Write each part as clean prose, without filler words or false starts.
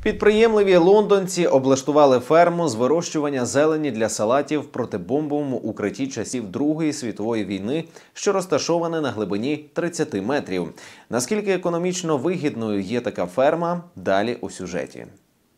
Підприємливі лондонці облаштували ферму з вирощування зелені для салатів в протибомбовому укритті часів Другої світової війни, що розташоване на глибині 30 метрів. Наскільки економічно вигідною є така ферма, далі у сюжеті.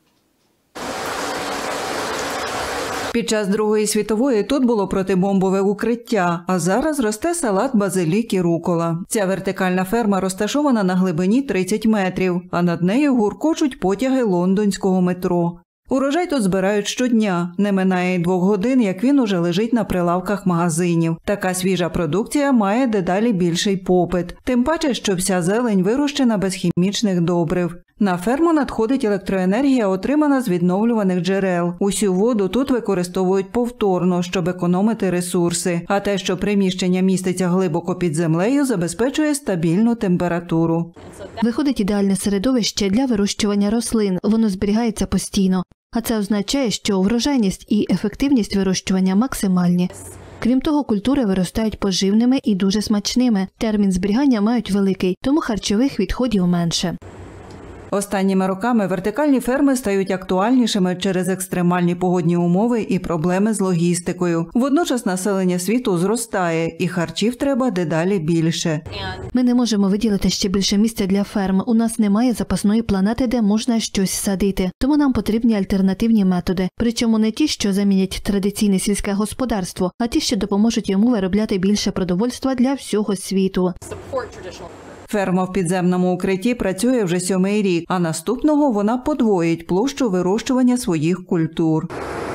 Під час Другої світової тут було протибомбове укриття, а зараз росте салат, базилік і рукола. Ця вертикальна ферма розташована на глибині 30 метрів, а над нею гуркочуть потяги лондонського метро. Урожай тут збирають щодня. Не минає й 2 годин, як він уже лежить на прилавках магазинів. Така свіжа продукція має дедалі більший попит. Тим паче, що вся зелень вирощена без хімічних добрив. На ферму надходить електроенергія, отримана з відновлюваних джерел. Усю воду тут використовують повторно, щоб економити ресурси. А те, що приміщення міститься глибоко під землею, забезпечує стабільну температуру. Виходить ідеальне середовище для вирощування рослин. Воно зберігається постійно. А це означає, що врожайність і ефективність вирощування максимальні. Крім того, культури виростають поживними і дуже смачними. Термін зберігання мають великий, тому харчових відходів менше. Останніми роками вертикальні ферми стають актуальнішими через екстремальні погодні умови і проблеми з логістикою. Водночас населення світу зростає, і харчів треба дедалі більше. Ми не можемо виділити ще більше місця для ферм. У нас немає запасної планети, де можна щось садити. Тому нам потрібні альтернативні методи. Причому не ті, що замінять традиційне сільське господарство, а ті, що допоможуть йому виробляти більше продовольства для всього світу. Ферма в підземному укритті працює вже 7-й рік, а наступного вона подвоїть площу вирощування своїх культур.